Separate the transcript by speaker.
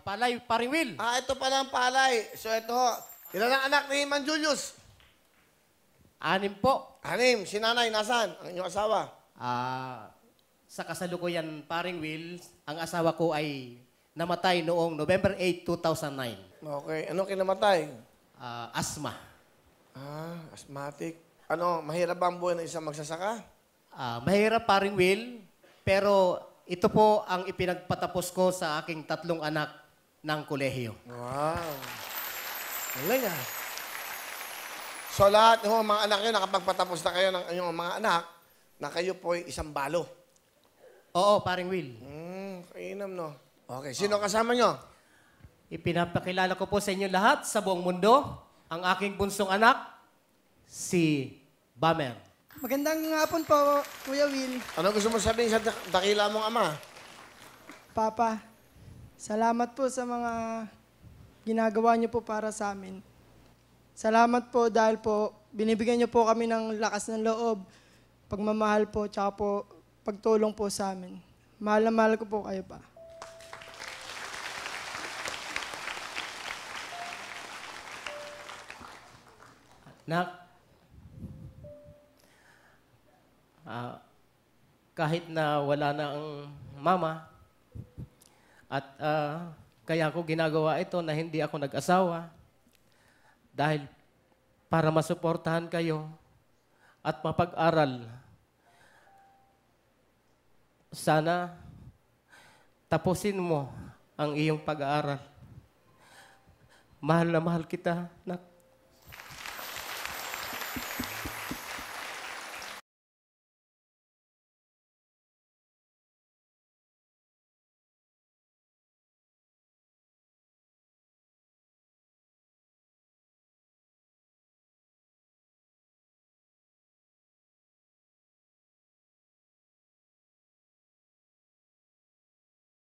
Speaker 1: palay, paring Will.
Speaker 2: Ito pala ang palay. So, ito. Ilan ang anak ni Man Julius?
Speaker 1: 6 po.
Speaker 2: 6. Si nanay, nasaan? Ang inyong asawa?
Speaker 1: Sa kasalukuyan, paring Will, ang asawa ko ay namatay noong November 8, 2009.
Speaker 2: Okay. Anong kinamatay?
Speaker 1: Asthma.
Speaker 2: Asthmatic. Ano, mahirap ba ang buhay ng isang magsasaka?
Speaker 1: Mahirap, paring Will, pero ito po ang ipinagpatapos ko sa aking 3 anak ng kolehiyo.
Speaker 2: Wow. Galing ah. So lahat ng mga anak nyo, nakapagpatapos na kayo ng inyong mga anak, na kayo po'y isang balo.
Speaker 1: Oo, paring Will.
Speaker 2: Kainam, no? Okay, sino kasama nyo?
Speaker 1: Ipinapakilala ko po sa inyo lahat sa buong mundo, ang aking bunsong anak, si Bamer.
Speaker 3: Magandang hapon po, Kuya Will.
Speaker 2: Ano gusto mo sabihin sa dakila mong ama?
Speaker 3: Papa, salamat po sa mga ginagawa niyo po para sa amin. Salamat po dahil po binibigyan niyo po kami ng lakas ng loob, pagmamahal po, tsaka po pagtulong po sa amin. Mahal na mahal ko po kayo pa.
Speaker 1: Nak, kahit na wala na ang mama, at kaya ako ginagawa ito na hindi ako nag-asawa dahil para masuportahan kayo at mapag-aral. Sana tapusin mo ang iyong pag-aaral. Mahal na mahal kita, nak.